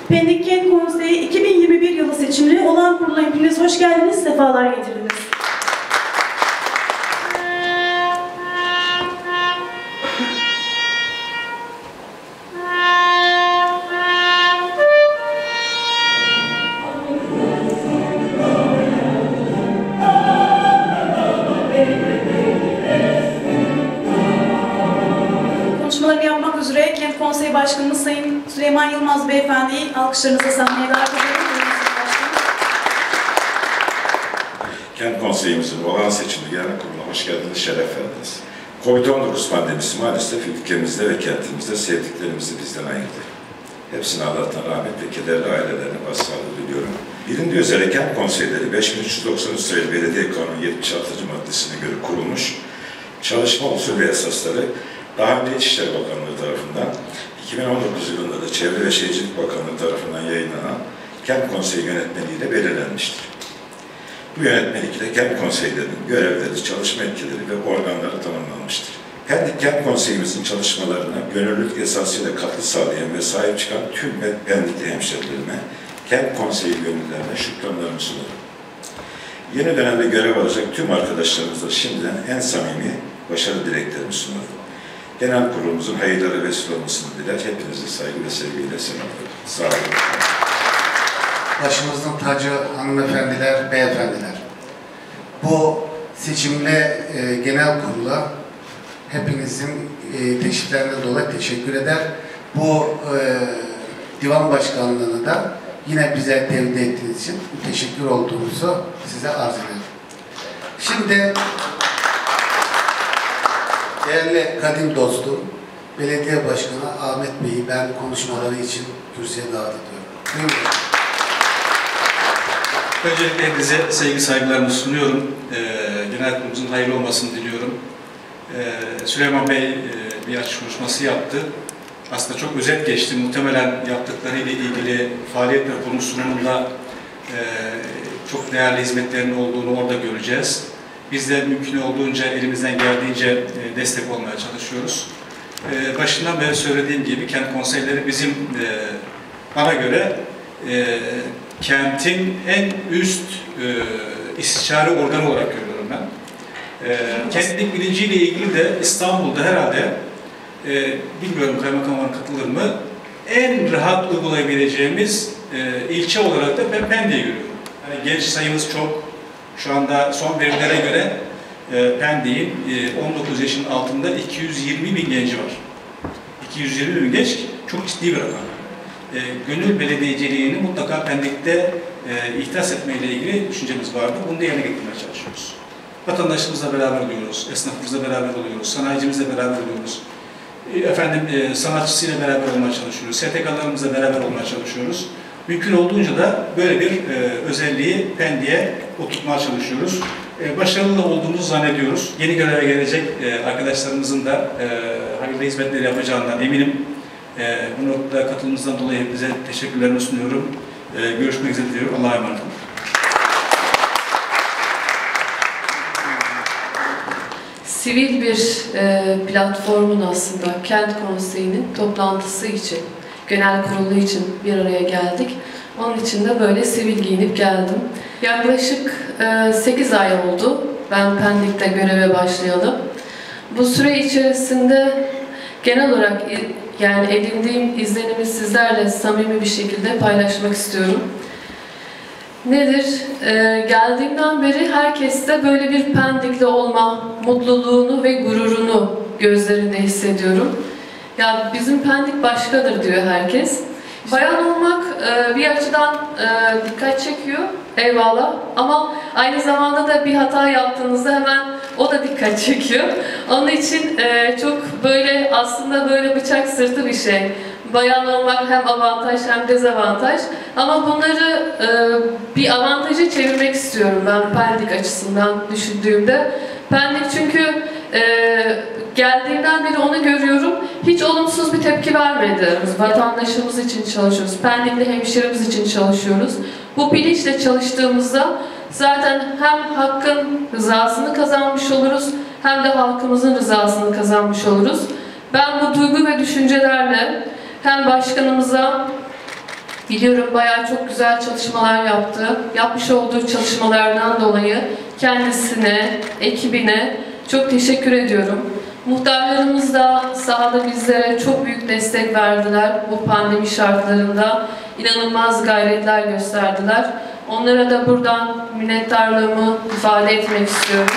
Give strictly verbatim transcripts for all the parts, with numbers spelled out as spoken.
Pendik Kent Konseyi iki bin yirmi bir yılı seçimleri olan kurula hepiniz hoş geldiniz, sefalar getirdiniz. Konuşmalarını yapmak üzere Kent Konseyi Başkanımız Sayın Süleyman Yılmaz Beyefendi'yi alkışlarınızla sahneye davet ediyorum. Kent Konseyimizin olağan seçimli genel kuruluna hoş geldiniz, şeref verdiniz. Covid on dokuz pandemisi maalesef ülkemizde ve kentimizde sevdiklerimizi bizden ayırdı. Hepsine Allah'tan rahmet ve kederli ailelerine başsağlığı diliyorum. Bilindiği üzere Kent Konseyleri beş bin üç yüz doksan üç sayılı Belediye Kanunu yetmiş altıncı maddesine göre kurulmuş, çalışma usulü ve esasları daha önce İçişleri Bakanlığı tarafından, iki bin on dokuz yılında da Çevre ve Şehircilik Bakanlığı tarafından yayınlanan Kent Konseyi yönetmeliğiyle belirlenmiştir. Bu yönetmelikle Kent Konseylerinin görevleri, çalışma etkileri ve organları tanımlanmıştır. Pendik Kent Konseyimizin çalışmalarına gönüllülük esasıyla katkı sağlayan ve sahip çıkan tüm Pendikli hemşehrilerime, Kent Konseyi gönüllülerine şükranlarımı sunarım. Yeni dönemde görev alacak tüm arkadaşlarımıza şimdiden en samimi başarı dileklerimi sunarım. Genel kurulumuzun hayırlara vesile olmasını diler. Hepinizi saygı ve sevgiyle selamlıyorum. Sağ olun. Başımızın tacı hanımefendiler, beyefendiler. Bu seçimle e, genel kurula hepinizin e, teşriflerinden dolayı teşekkür eder. Bu e, divan başkanlığını da yine bize tevdi ettiğiniz için teşekkür olduğumuzu size arz ederim. Şimdi değerli kadim dostum, belediye başkanı Ahmet Bey'i ben konuşmaları için kürsüye davet ediyorum. Buyurun. Öncelikle hepinize sevgi saygılarımı sunuyorum. Ee, genel kurulumuzun hayırlı olmasını diliyorum. Ee, Süleyman Bey e, bir açık konuşması yaptı. Aslında çok özet geçti. Muhtemelen yaptıklarıyla ilgili faaliyet raporunun sunumunda e, çok değerli hizmetlerin olduğunu orada göreceğiz. Biz de mümkün olduğunca elimizden geldiğince e, destek olmaya çalışıyoruz. E, başından beri söylediğim gibi kent konseyleri bizim e, bana göre e, kentin en üst e, istişare organı olarak görüyorum ben. E, kentlik bilinciyle ilgili de İstanbul'da herhalde, e, bilmiyorum kaymakamlar katılır mı, en rahat uygulayabileceğimiz e, ilçe olarak da ben Pendik'i görüyorum. Yani genç sayımız çok. Şu anda son verilere göre e, Pendik'in e, on dokuz yaşın altında iki yüz yirmi bin genci var. iki yüz yirmi bin genç çok ciddi bir rakam. E, gönül belediyeciliğini mutlaka Pendik'te e, ihdas etmeyle ilgili düşüncemiz vardı. Bunu da yerine getirmeye çalışıyoruz. Vatandaşımızla beraber oluyoruz, esnafımızla beraber oluyoruz, sanayicimizle beraber oluyoruz. E, efendim e, sanatçısıyla beraber olmaya çalışıyoruz, S T K'larımızla beraber olmaya çalışıyoruz. Mümkün olduğunca da böyle bir e, özelliği Pendik'e oturtmaya çalışıyoruz. E, başarılı olduğumuzu zannediyoruz. Yeni göreve gelecek e, arkadaşlarımızın da e, hayırlı hizmetleri yapacağından eminim. E, bu noktada katılımınızdan dolayı hepinize teşekkürlerimi sunuyorum. E, görüşmek üzere diliyorum. Allah'a emanet olun. Sivil bir e, platformun aslında Kent Konseyi'nin toplantısı için, genel kurulu için bir araya geldik. Onun için de böyle sivil giyinip geldim. Yaklaşık e, sekiz ay oldu ben Pendik'te göreve başlayalı. Bu süre içerisinde genel olarak yani edindiğim izlenimi sizlerle samimi bir şekilde paylaşmak istiyorum. Nedir? Ee, geldiğimden beri herkeste böyle bir Pendikli olma mutluluğunu ve gururunu gözlerinde hissediyorum. Ya bizim Pendik başkadır diyor herkes. Bayan olmak e, bir açıdan e, dikkat çekiyor, eyvallah. Ama aynı zamanda da bir hata yaptığınızda hemen o da dikkat çekiyor. Onun için e, çok böyle aslında böyle bıçak sırtı bir şey. Bayan olmak hem avantaj hem dezavantaj. Ama bunları e, bir avantaja çevirmek istiyorum ben Pendik açısından düşündüğümde. Pendik çünkü e, geldiğimden beri onu görüyorum. Hiç olumsuz bir tepki vermedi. Vatandaşımız için çalışıyoruz. Pendikli hemşiremiz için çalışıyoruz. Bu bilinçle çalıştığımızda zaten hem hakkın rızasını kazanmış oluruz hem de halkımızın rızasını kazanmış oluruz. Ben bu duygu ve düşüncelerle hem başkanımıza Biliyorum bayağı çok güzel çalışmalar yaptı. Yapmış olduğu çalışmalardan dolayı kendisine, ekibine çok teşekkür ediyorum. Muhtarlarımız da sahada bizlere çok büyük destek verdiler. Bu pandemi şartlarında inanılmaz gayretler gösterdiler. Onlara da buradan minnettarlığımı ifade etmek istiyorum.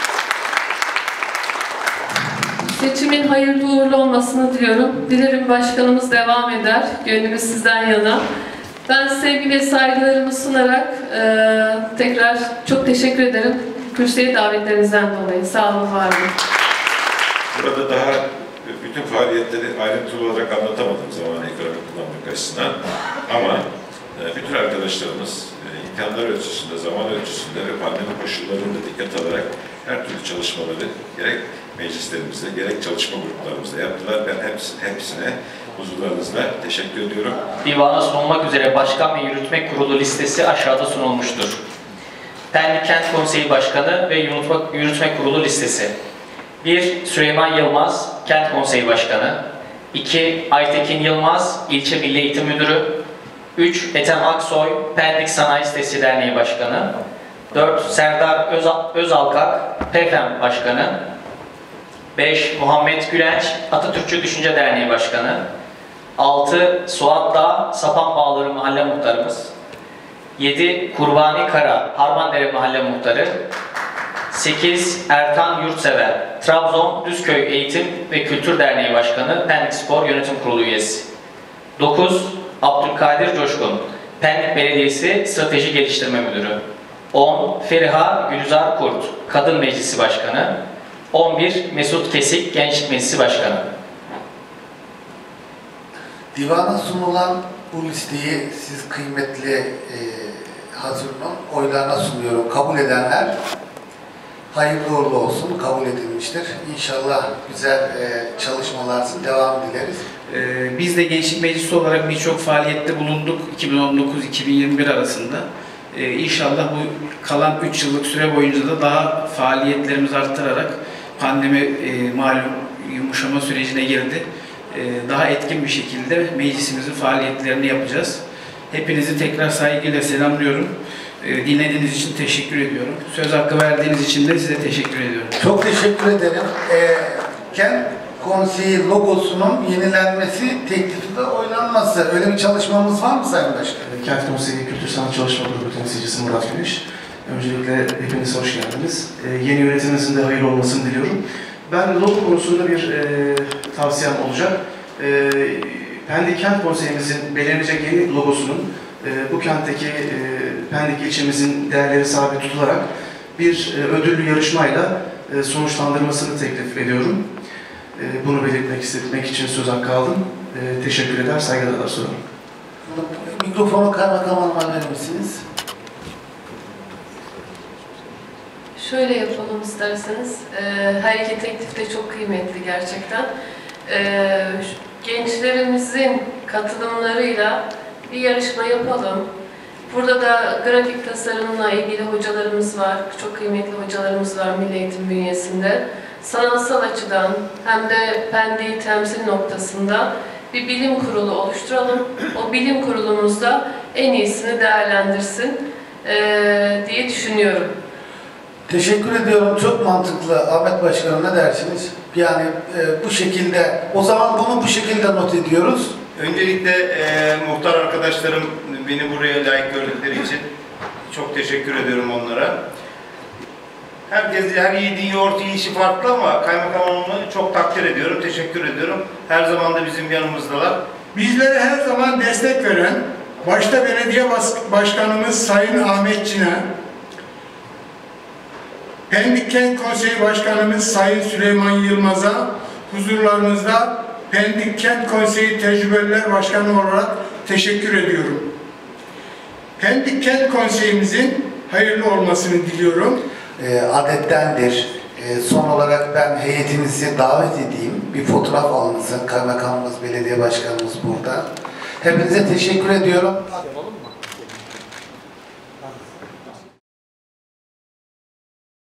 Seçimin hayırlı uğurlu olmasını diliyorum. Dilerim başkanımız devam eder. Gönlümüz sizden yana. Ben sevgi ve saygılarımı sunarak e, tekrar çok teşekkür ederim. Kürsüye davetlerinizden dolayı. Sağ olun, var olun. Burada daha bütün faaliyetleri ayrıntılı olarak anlatamadım zaman ekranı kullanmak açısından. Ama bütün arkadaşlarımız imkanlar ölçüsünde, zaman ölçüsünde ve pandemi koşullarında dikkat alarak her türlü çalışmaları gerek meclislerimizde, gerek çalışma gruplarımızda yaptılar. Ben hepsine, hepsine huzurlarınızla teşekkür ediyorum. Divana sunulmak üzere Başkan ve Yürütme Kurulu listesi aşağıda sunulmuştur. Pendik Kent Konseyi Başkanı ve Yürütme Kurulu listesi. bir Süleyman Yılmaz, Kent Konseyi Başkanı. iki Aytekin Yılmaz, İlçe Milli Eğitim Müdürü. üç Ethem Aksoy, Pendik Sanayi Sitesi Derneği Başkanı. dört Serdar Özal Özalkak, P E F E M Başkanı. beş Muhammed Gülenç, Atatürkçü Düşünce Derneği Başkanı. altı Suat Dağ, Sapan Bağları Mahalle Muhtarımız. yedi Kurbani Kara, Harmandere Mahalle Muhtarı. sekiz Ertan Yurtsever, Trabzon Düzköy Eğitim ve Kültür Derneği Başkanı, Pendik Spor Yönetim Kurulu üyesi. dokuz Abdülkadir Coşkun, Pendik Belediyesi Strateji Geliştirme Müdürü. on Feriha Gülizar Kurt, Kadın Meclisi Başkanı. on bir Mesut Kesik, Gençlik Meclisi Başkanı. Divana sunulan bu listeyi siz kıymetli e, hazırlan oylarına sunuyorum. Kabul edenler hayırlı uğurlu olsun, kabul edilmiştir. İnşallah güzel e, çalışmalar devam dileriz. Ee, biz de Gençlik Meclisi olarak birçok faaliyette bulunduk iki bin on dokuz iki bin yirmi bir arasında. Ee, İnşallah bu kalan üç yıllık süre boyunca da daha faaliyetlerimizi arttırarak pandemi e, malum yumuşama sürecine girdi. E, daha etkin bir şekilde meclisimizin faaliyetlerini yapacağız. Hepinizi tekrar saygıyla selamlıyorum. E, dinlediğiniz için teşekkür ediyorum. Söz hakkı verdiğiniz için de size teşekkür ediyorum. Çok teşekkür ederim. E, Kent Konseyi logosunun yenilenmesi, teklifi ve oynanması. Öyle bir çalışmamız var mı Sayın Başkan? Kent Konseyi Kültür Sanat Çalışma Grubu temsilcisi Murat Güneş. Öncelikle hepiniz hoş geldiniz. Ee, yeni yönetiminizin de hayırlı olmasını diliyorum. Ben logo konusunda bir e, tavsiyem olacak. E, Pendik Kent Konseyimizin belirlenecek yeni logosunun e, bu kentteki e, Pendik ilçemizin değerleri sabit tutularak bir e, ödüllü yarışmayla e, sonuçlandırmasını teklif ediyorum. E, bunu belirtmek istemek için söz hakkı aldım. E, teşekkür eder, saygılar sunarım. Mikrofonu kaymakam hanıma verir misiniz? Şöyle yapalım isterseniz. Ee, her iki teklif de çok kıymetli gerçekten. Ee, gençlerimizin katılımlarıyla bir yarışma yapalım. Burada da grafik tasarımla ilgili hocalarımız var. Çok kıymetli hocalarımız var Milli Eğitim bünyesinde. Sanatsal açıdan hem de Pendik'i temsil noktasında bir bilim kurulu oluşturalım. O bilim kurulumuzda en iyisini değerlendirsin ee, diye düşünüyorum. Teşekkür ediyorum. Çok mantıklı. Ahmet Başkanım ne dersiniz? Yani e, bu şekilde, o zaman bunu bu şekilde not ediyoruz. Öncelikle e, muhtar arkadaşlarım beni buraya layık gördükleri için çok teşekkür ediyorum onlara. Herkes, her yiğidin yoğurt yiyişi farklı ama kaymakamımı çok takdir ediyorum, teşekkür ediyorum. Her zaman da bizim yanımızdalar. Bizlere her zaman destek veren, başta belediye başkanımız Sayın Ahmet Çin'e, Pendik Kent Konseyi Başkanımız Sayın Süleyman Yılmaz'a huzurlarınızda Pendik Kent Konseyi Tecrübeliler Başkanı olarak teşekkür ediyorum. Pendik Kent Konseyimizin hayırlı olmasını diliyorum. E, adettendir. E, son olarak ben heyetinizi davet edeyim. Bir fotoğraf alınızın. Kaymakamımız, belediye başkanımız burada. Hepinize teşekkür ediyorum.